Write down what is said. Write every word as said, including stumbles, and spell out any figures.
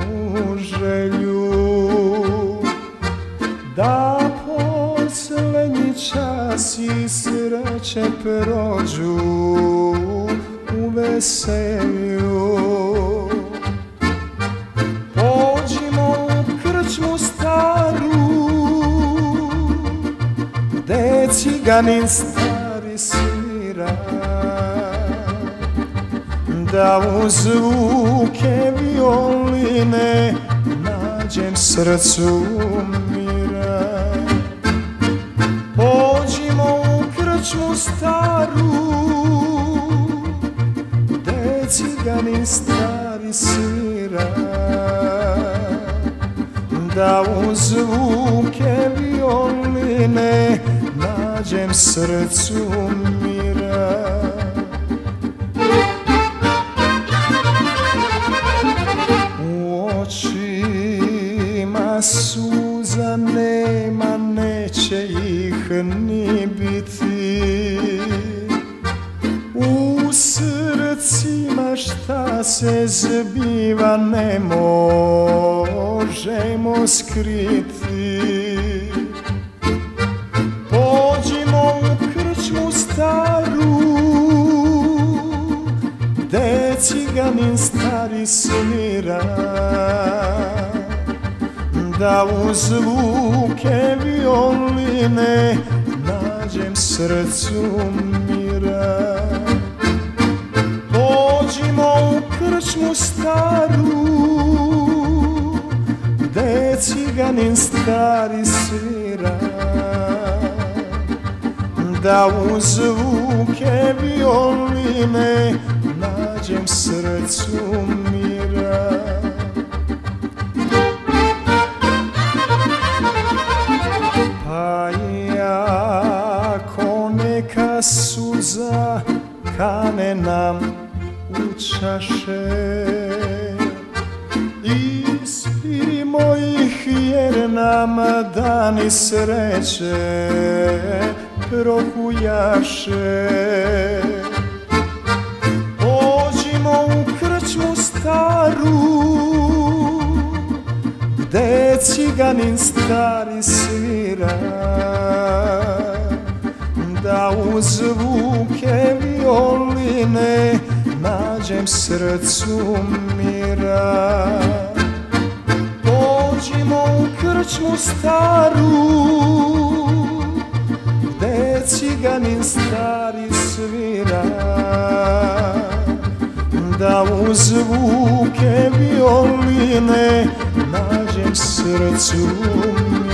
želju da poslednji čas i sreće prođu u veselju. Pođimo u krčmu staru, gde ciganin stari svira, da u zvuke violine nađem srcu mira. Pođimo u krčmu staru, gde ciganin stari svira, da u zvuke violine nađem srcu mira. U očima suza nema, neće ih ni biti. U srcima šta se zbiva ne možemo skriti. Pođimo u krčmu staru, gde ciganin stari svira, da u zvuke violine nađem srcu mira. Pođimo u krčmu staru, gde ciganin stari svira, da u zvuke violine nađem srcu mira. Pa jako neka suza kane nam u čaše, ispirimo ih jer nam dani sreće prohujaše. Pođimo u krčmu staru, gde ciganin stari svira, da u zvuke violine nađem srcu mira. Pođimo u krčmu staru, gde ciganin stari svira, da u zvuke violine nađem srcu mira.